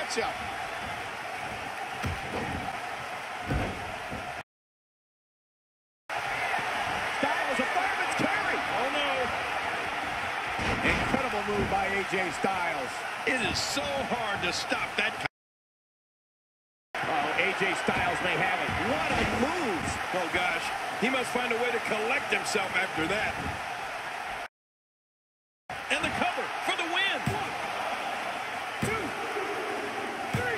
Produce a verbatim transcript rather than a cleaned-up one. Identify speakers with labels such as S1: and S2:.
S1: matchup. Styles, a fireman's carry. Oh, no. Incredible move by A J Styles.
S2: It is so hard to stop that.
S1: Oh, A J Styles may have it. What a move.
S2: Oh, gosh. He must find a way to collect himself after that. And the cover for the win.
S1: One, two, three.